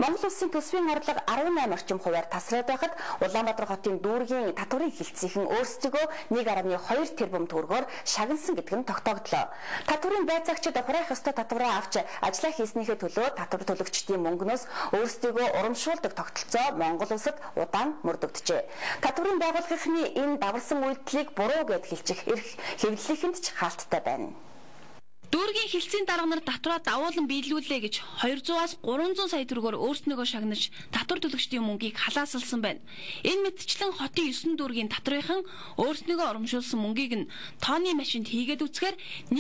Монгол улсын төсвийн орлого 18 орчим хувиар тасраад байхад Улаанбаатар хотын дүүргийн татварын хилцийнхэн өөрсдөө 1.2 тэрбум төгрөгөөр шагнасан гэдэг нь тогтооглоо. Татварын байцаагчид хураах ёстой татвараа авч ажиллаа хийснийхээ төлөө татвар төлөгчдийн мөнгнөөс өөрсдөө урамшуулдаг тогтолцоо Монгол улсад удаан мөрдөгдөжээ. Татварын байгууллагын энэ даварсан үйлдэлийг буруу гэд хэлчих эрх хэвлэлийнхэнд ч хаалттай байна. Дүүргийн хилцээний дарга нар татвараа давуулан биелүүлээ гэж 200-аас 300 сая төгрөгөөр өөрснөөгөө шагнаж татвар төлөгчдийн мөнгийг халаасалсан байна. Энэ мэтчлэн хотын 9 дүүргийн татврынхан өөрснөөгөө урамшуулсан мөнгийг нь тооны машинд хийгээд үцхээр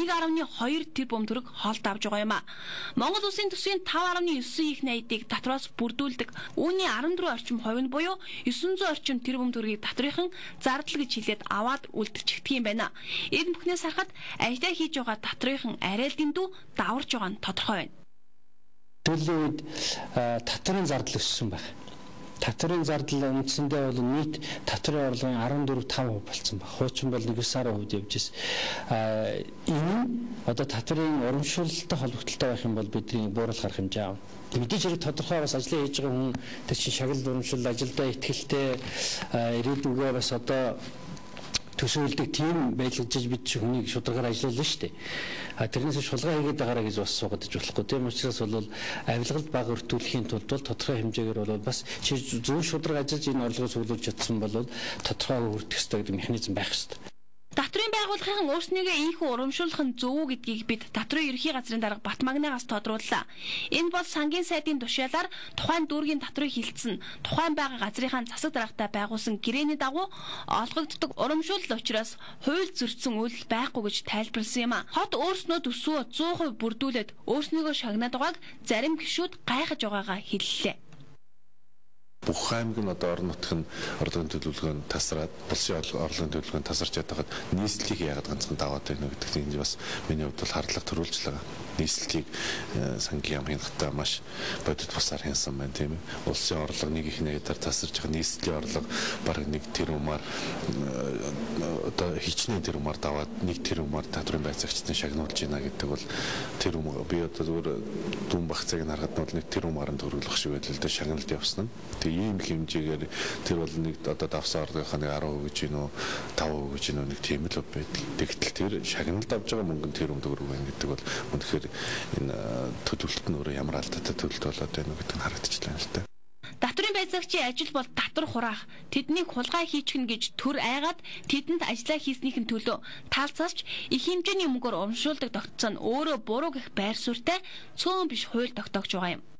1.2 тэрбум төгрөг хоолт авж байгаа юм а. Монгол улсын төсвийн 5.9 их найдыг татвараас бүрдүүлдэг. Үүний 14 орчим хувь нь буюу 900 орчим тэрбум төгрөгийг татврынхан зардал гэж хэлээд аваад үлдчихдэг юм байна. Энэ бүхнээс харахад ажиллаа хийж байгаа татврынхан арай л дэндүү даварж байгаа нь тодорхой байна. Төлөвийн үед татварын зардал өссөн байна. Татварын зардал үндсэндээ бол нийт татварын орлогын 14.5% болсон байна. Хуучин бол 9.10% явж байна. Энэ одоо татварын урамшуулалттай холбогдолтой байх юм бол бидний бууруулах арга хэмжээ аав. Мэдээж хэрэг тодорхой бас ажиллаа хийж байгаа хүн тэр чинь шагнал урамшил ажилдаа ихтгэлтэй ирээдүгөө бас одоо төсөөлдөг тийм байлгажиж бид чи хүнийг шударгаар ажиллуулна шүү дээ. Тэрнээс шулгаа хийгээд байгаараа гэж бас суугадж болохгүй. Тийм учраас бол авилгалд бага өртүүлэхийн тулд бол тодорхой хэмжээгээр бол бас чи зөв шударга ажиллаж энэ орлогоо суулгаж чадсан бол тодорхой хүртэх ёстой гэдэг механизм байх ёстой. Татврын байгууллагын өөрснийгөө ийхүү урамшуулах нь зөв үү гэдгийг бид Татврын ерхий газрын дарга Батмагнагаас тодрууллаа. Энэ бол сангийн сайдын тушаалаар тухайн дүүргийн татврыг хилцэн тухайн байгаа газрынхаа засаг даргатай байгуулсан гэрээний дагуу олгогддог урамшуулал учраас хууль зөрчсөн үйл байхгүй гэж тайлбарласан юм а. Хот өөрснөө төсвөө 100% бүрдүүлээд өөрснийгөө шагнаад байгааг зарим гишүүд гайхаж байгаагаа хэллээ. Бүх аймаг нь одоо орон нутгийн орлогын төлөвлөгөөнд тасраад улсын орлогын төлөвлөгөөнд тасарч ядахад нийслэлийг яагаад ганцхан даваад байна гэдэг нь бас миний хувьд бол хардлага төрүүлж байгаа. Нийслэлийг сангийн яам хяналтаа маш бодит бусаар хянсан байна тийм ээ. Улсын орлого нэг их нэгээр тасарч байгаа нийслэлийн орлого бараг 1 тэрбумаар одоо хичнээн тэрбумаар даваад 1 тэрбумаар татварын байцаагчдын шагнуулж байна гэдэг бол тэрбум би одоо зүгээр дүн багцааг нь харахад бол 1 тэрбумаар нь төрүүлэх шиг байдлаар л шагналт явсан нь. Ийм хэмжээгээр тэр бол нэг одоо давсан орлогынхаа 10% гэж гинөө 5% гэж гинөө нэг тийм л байдаг. Тэгтэл тэр шагналд авж байгаа мөнгө нь тэр төгрөг байна гэдэг бол үнэхээр энэ төлөвлөлт нь өөрөө ямар алдаатай төлөлт болоод байна гэдэг нь харагдчихлаа л та. Татврын байцаагчийн ажил бол татвар хураах, тэднийг хулгай хийчихнэ гэж төр айгаад тэдэнд ажиллаа хийснийхэн төлөө таалцаасч их хэмжээний мөнгөөр урамшуулдаг тогтцоо нь өөрөө буруу гэх байр суурьтай цөөн биш хууль тогтоогч байгаа юм.